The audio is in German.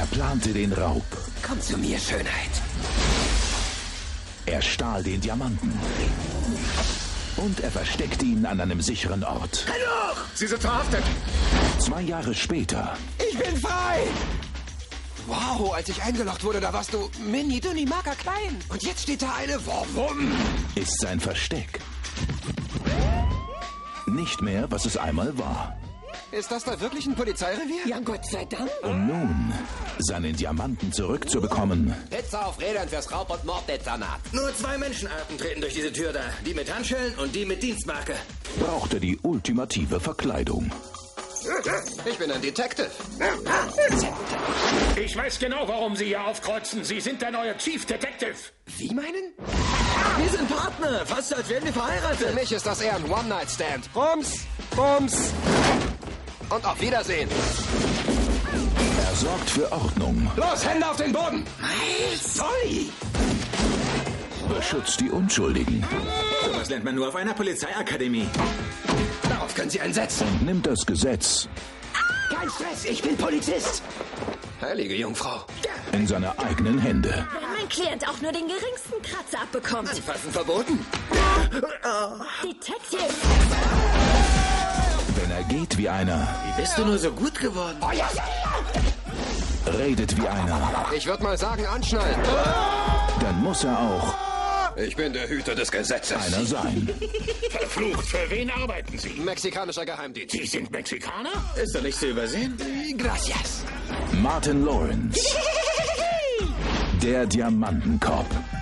plante den Raub. Komm zu mir, Schönheit. Er stahl den Diamanten. Und er versteckte ihn an einem sicheren Ort. Genug! Sie sind verhaftet. 2 Jahre später Ich bin frei! Wow, als ich eingeloggt wurde, da warst du mini, dünni, mager, klein. Und jetzt steht da eine Warum? ist sein Versteck nicht mehr, was es einmal war. Ist das da wirklich ein Polizeirevier? Ja, Gott sei Dank. Um nun seinen Diamanten zurückzubekommen, Pizza auf Rädern fürs Raub- und Morddezernat. Nur 2 Menschenarten treten durch diese Tür da. Die mit Handschellen und die mit Dienstmarke. braucht er die ultimative Verkleidung. Ich bin ein Detective. Ich weiß genau, warum Sie hier aufkreuzen. Sie sind der neue Chief Detective. Wie meinen? Wir sind Partner. Fast als wären wir Für verheiratet. mich ist das eher ein One-Night-Stand. Bums, Bums. Und auf Wiedersehen. Er sorgt für Ordnung, Los, Hände auf den Boden. Sorry. beschützt die Unschuldigen Das lernt man nur auf einer Polizeiakademie. Darauf können Sie einsetzen. und nimmt das Gesetz Kein Stress, ich bin Polizist. Heilige Jungfrau. in seine eigenen Hände. Wenn mein Klient auch nur den geringsten Kratzer abbekommt. Anfassen verboten. Detective! Wenn er geht wie einer, Wie bist du nur so gut geworden? redet wie einer, Ich würde mal sagen, anschnallen. dann muss er auch Ich bin der Hüter des Gesetzes. einer sein. Verflucht, für wen arbeiten Sie? Mexikanischer Geheimdienst. Sie sind Mexikaner? Ist doch nicht zu übersehen. Gracias. Martin Lawrence, der Diamantenkopf.